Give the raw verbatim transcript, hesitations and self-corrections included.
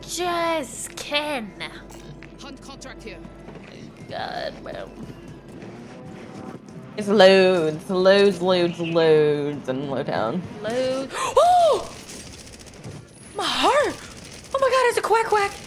just can. Hunt contract here. God, man. It's loads, loads, loads, loads in Lowtown. Loads. Oh! My heart! Oh my god, it's a quack quack!